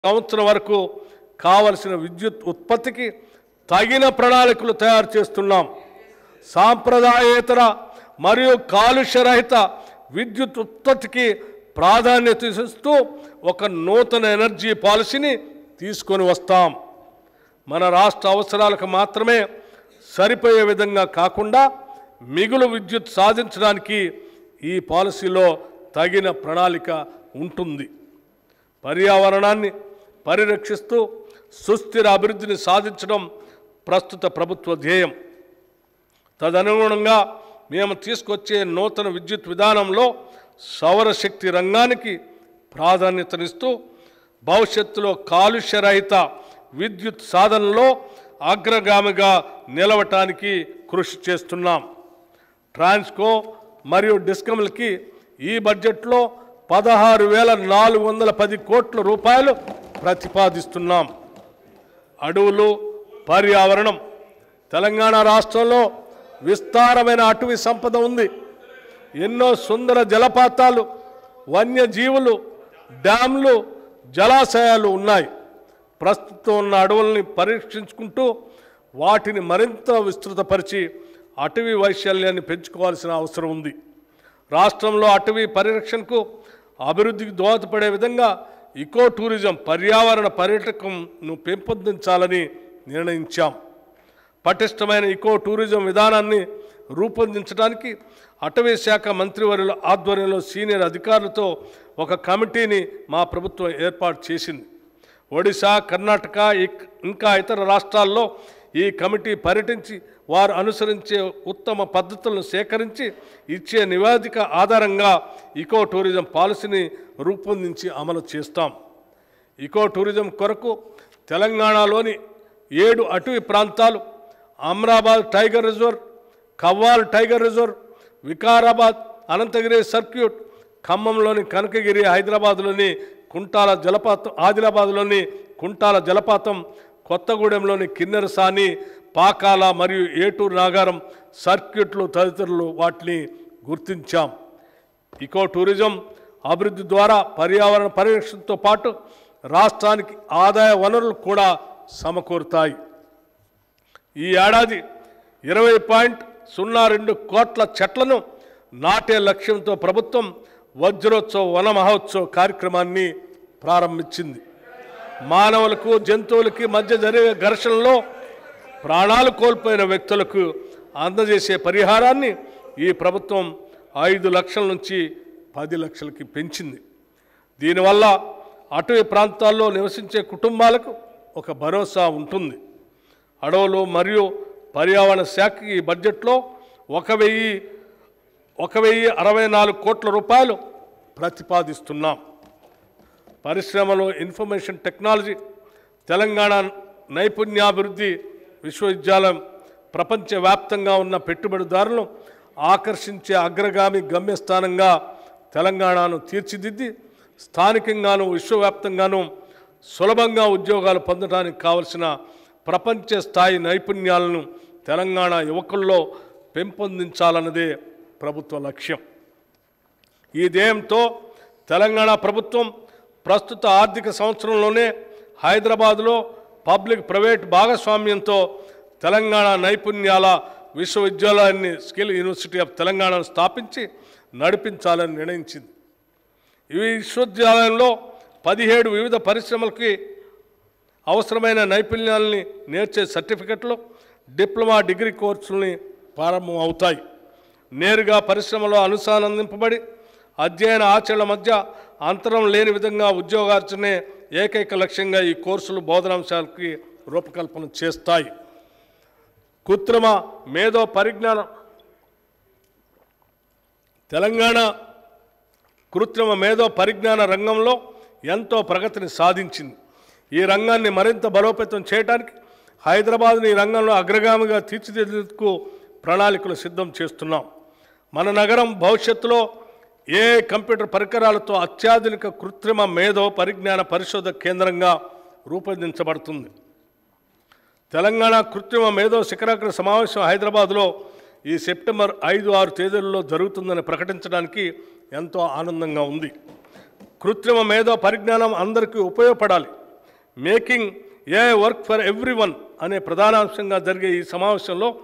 సంవత్సరం వరకు కావలసిన విద్యుత్ ఉత్పత్తికి తగిన ప్రణాళికలు తయారు చేస్తున్నాం. సాంప్రదాయేతర మరియు కాలుష్యరహిత విద్యుత్ ఉత్పత్తికి ప్రాధాన్యత ఇస్తూ ఒక నూతన ఎనర్జీ పాలసీని తీసుకొని వస్తాం. మన రాష్ట్ర అవసరాలకు మాత్రమే సరిపోయే విధంగా కాకుండా మిగులు విద్యుత్ సాధించడానికి ఈ పాలసీలో తగిన ప్రణాళిక ఉంటుంది. పర్యావరణాన్ని పరిరక్షిస్తూ సుస్థిర అభివృద్ధిని సాధించడం ప్రస్తుత ప్రభుత్వ ధ్యేయం. తదనుగుణంగా మేము తీసుకొచ్చే నూతన విద్యుత్ విధానంలో సౌరశక్తి రంగానికి ప్రాధాన్యతనిస్తూ భవిష్యత్తులో కాలుష్యరహిత విద్యుత్ సాధనలో అగ్రగామిగా నిలవటానికి కృషి చేస్తున్నాం. ట్రాన్స్కో మరియు డిస్కమ్లకి ఈ బడ్జెట్లో 16,410 కోట్ల రూపాయలు ప్రతిపాదిస్తున్నాం. అడవులు, పర్యావరణం. తెలంగాణ రాష్ట్రంలో విస్తారమైన అటవీ సంపద ఉంది. ఎన్నో సుందర జలపాతాలు, వన్యజీవులు, డ్యామ్లు, జలాశయాలు ఉన్నాయి. ప్రస్తుతం ఉన్న అడవుల్ని పరీక్షించుకుంటూ వాటిని మరింత విస్తృతపరిచి అటవీ వైశాల్యాన్ని పెంచుకోవాల్సిన అవసరం ఉంది. రాష్ట్రంలో అటవీ పరిరక్షణకు అభివృద్ధికి దోహదపడే విధంగా ఇకో టూరిజం, పర్యావరణ పర్యాటకంను పెంపొందించాలని నిర్ణయించాం. పటిష్టమైన ఇకో టూరిజం విధానాన్ని రూపొందించడానికి అటవీ శాఖ మంత్రివర్యుల ఆధ్వర్యంలో సీనియర్ అధికారులతో ఒక కమిటీని మా ప్రభుత్వం ఏర్పాటు చేసింది. ఒడిశా, కర్ణాటక ఇంకా ఇతర రాష్ట్రాల్లో ఈ కమిటీ పర్యటించి వారు అనుసరించే ఉత్తమ పద్ధతులను సేకరించి ఇచ్చే నివేదిక ఆధారంగా ఇకో టూరిజం పాలసీని రూపొందించి అమలు చేస్తాం. ఇకో టూరిజం కొరకు తెలంగాణలోని 7 అటవీ ప్రాంతాలు, Amrabad tiger reserve, Kawal tiger reserve, Vikarabad Ananthagiri circuit, ఖమ్మంలోని కనకగిరి, హైదరాబాద్లోని కుంటాల జలపాతం, ఆదిలాబాద్లోని కుంటాల జలపాతం, కొత్తగూడెంలోని కిన్నెరసాని, పాకాల మరియు ఏటూరు నాగారం సర్క్యూట్లు తదితరులు వాటిని గుర్తించాం. ఇకో టూరిజం అభివృద్ధి ద్వారా పర్యావరణ పరిరక్షణతో పాటు రాష్ట్రానికి ఆదాయ వనరులు కూడా సమకూరుతాయి. ఈ ఏడాది 20.02 కోట్ల చెట్లను నాటే లక్ష్యంతో ప్రభుత్వం వజ్రోత్సవ వన మహోత్సవ కార్యక్రమాన్ని ప్రారంభించింది. మానవులకు జంతువులకి మధ్య జరిగే ఘర్షణలో ప్రాణాలు కోల్పోయిన వ్యక్తులకు అందజేసే పరిహారాన్ని ఈ ప్రభుత్వం 5 లక్షల నుంచి 10 లక్షలకి పెంచింది. దీనివల్ల అటవీ ప్రాంతాల్లో నివసించే కుటుంబాలకు ఒక భరోసా ఉంటుంది. అడవులు మరియు పర్యావరణ శాఖకి ఈ బడ్జెట్లో 1,064 కోట్ల రూపాయలు ప్రతిపాదిస్తున్నాం. పరిశ్రమలో ఇన్ఫర్మేషన్ టెక్నాలజీ, తెలంగాణ నైపుణ్యాభివృద్ధి విశ్వవిద్యాలయం ప్రపంచవ్యాప్తంగా ఉన్న పెట్టుబడిదారులను ఆకర్షించే అగ్రగామి గమ్యస్థానంగా తెలంగాణను తీర్చిదిద్ది స్థానికంగాను విశ్వవ్యాప్తంగాను సులభంగా ఉద్యోగాలు పొందడానికి కావలసిన ప్రపంచ స్థాయి నైపుణ్యాలను తెలంగాణ యువకుల్లో పెంపొందించాలన్నదే ప్రభుత్వ లక్ష్యం. ఈ ధ్యేయంతో తెలంగాణ ప్రభుత్వం ప్రస్తుత ఆర్థిక సంవత్సరంలోనే హైదరాబాద్లో పబ్లిక్ ప్రైవేట్ భాగస్వామ్యంతో తెలంగాణ నైపుణ్యాల విశ్వవిద్యాలయాన్ని స్కిల్ యూనివర్సిటీ ఆఫ్ తెలంగాణను స్థాపించి నడిపించాలని నిర్ణయించింది. ఈ విశ్వవిద్యాలయంలో 17 వివిధ పరిశ్రమలకి అవసరమైన నైపుణ్యాలని నేర్చే సర్టిఫికెట్లు, డిప్లొమా, డిగ్రీ కోర్సులని ప్రారంభం అవుతాయి. నేరుగా పరిశ్రమలో అనుసంధానింపబడి అధ్యయన ఆచరణ మధ్య అంతరం లేని విధంగా ఉద్యోగార్జనే ఏకైక లక్ష్యంగా ఈ కోర్సులు బోధనాంశాలకి రూపకల్పన చేస్తాయి. కృత్రిమ మేధో పరిజ్ఞానం. తెలంగాణ కృత్రిమ మేధో పరిజ్ఞాన రంగంలో ఎంతో ప్రగతిని సాధించింది. ఈ రంగాన్ని మరింత బలోపేతం చేయడానికి హైదరాబాద్ని ఈ రంగంలో అగ్రగామిగా తీర్చిదిద్దేందుకు ప్రణాళికలు సిద్ధం చేస్తున్నాం. మన నగరం భవిష్యత్తులో కంప్యూటర్ పరికరాలతో అత్యాధునిక కృత్రిమ మేధో పరిజ్ఞాన పరిశోధక కేంద్రంగా రూపొందించబడుతుంది. తెలంగాణ కృత్రిమ మేధో శిఖరాగ్ర సమావేశం హైదరాబాద్లో ఈ సెప్టెంబర్ 5-6 తేదీల్లో జరుగుతుందని ప్రకటించడానికి ఎంతో ఆనందంగా ఉంది. కృత్రిమ మేధో పరిజ్ఞానం అందరికీ ఉపయోగపడాలి. Making AI work for everyone అనే ప్రధానాంశంగా జరిగే ఈ సమావేశంలో